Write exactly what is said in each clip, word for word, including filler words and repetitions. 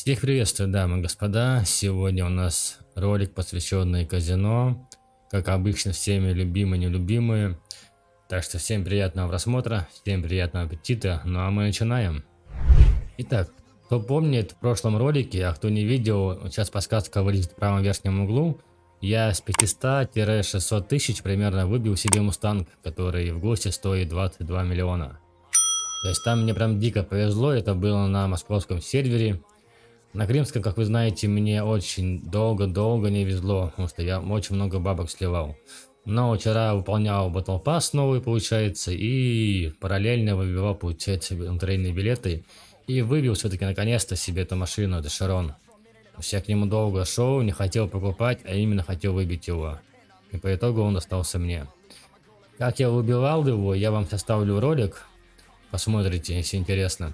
Всех приветствую, дамы и господа. Сегодня у нас ролик, посвященный казино. Как обычно, всеми любимые, нелюбимые. Так что всем приятного просмотра, всем приятного аппетита. Ну а мы начинаем. Итак, кто помнит в прошлом ролике, а кто не видел, сейчас подсказка вылезет в правом верхнем углу. Я с пятисот-шестисот тысяч примерно выбил себе мустанг, который в гости стоит двадцать два миллиона. То есть там мне прям дико повезло, это было на московском сервере. На крымском, как вы знаете, мне очень долго-долго не везло, потому что я очень много бабок сливал. Но вчера выполнял Battle Pass новый, получается, и параллельно выбивал, получается, лотерейные билеты. И выбил все-таки наконец-то себе эту машину, это Шарон. Я к нему долго шел, не хотел покупать, а именно хотел выбить его. И по итогу он достался мне. Как я выбивал его, я вам составлю ролик. Посмотрите, если интересно.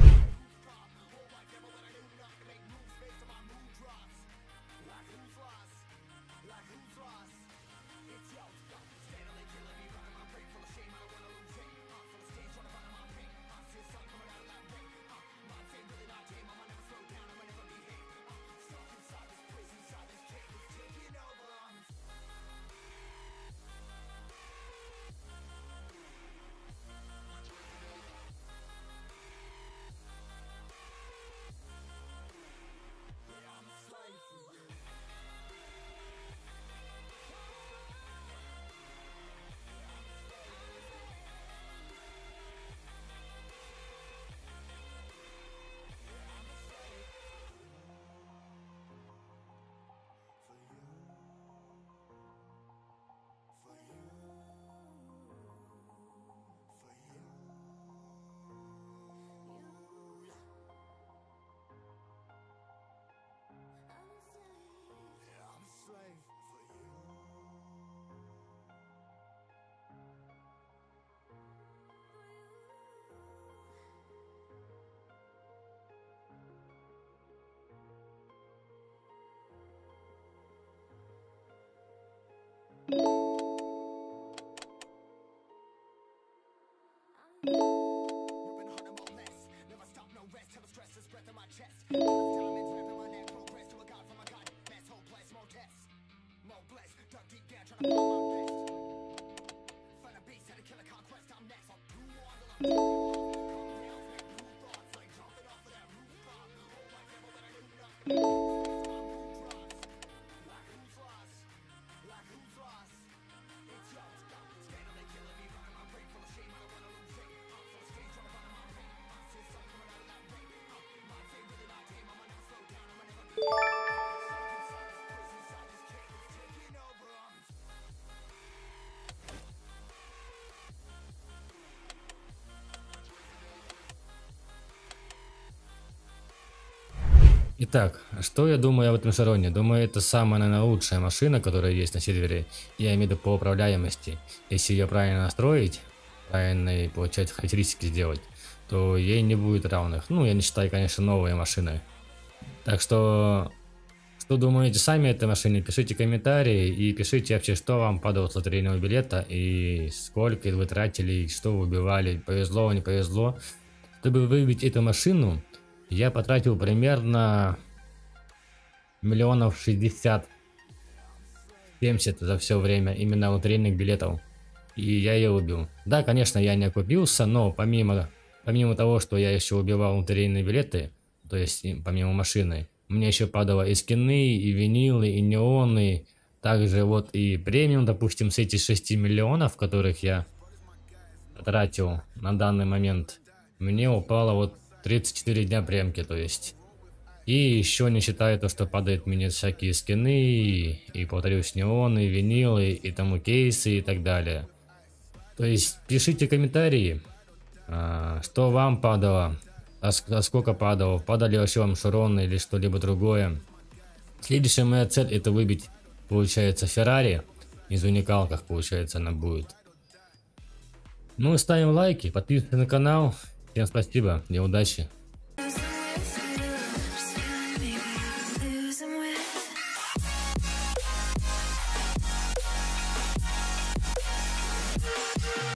Итак, что я думаю об этом Шароне? Думаю, это самая, наверное, лучшая машина, которая есть на сервере. Я имею в виду по управляемости. Если ее правильно настроить, правильные, получается, характеристики сделать, то ей не будет равных. Ну, я не считаю, конечно, новые машины. Так что, что думаете сами о этой машине? Пишите комментарии и пишите вообще, что вам падало с лотерейного билета и сколько вы тратили, и что вы убивали, повезло, не повезло. Чтобы выбить эту машину, я потратил примерно миллионов шестьдесят семьдесят за все время именно лотерейных билетов. И я ее убил. Да, конечно, я не окупился, но помимо, помимо того, что я еще убивал лотерейные билеты, то есть помимо машины, мне еще падало и скины, и винилы, и неоны. Также вот и премиум, допустим, с этих шести миллионов, которых я потратил на данный момент, мне упало вот тридцать четыре дня премки, то есть. И еще не считая то, что падает мне всякие скины, и, и повторюсь, неоны, винилы, и тому кейсы и так далее. То есть пишите комментарии, а, что вам падало, а, а сколько падало, падали вообще вам Шароны или что-либо другое. Следующая моя цель — это выбить, получается, Феррари. Из уникалках, получается, она будет. Ну и ставим лайки, подписывайтесь на канал. Всем спасибо и удачи.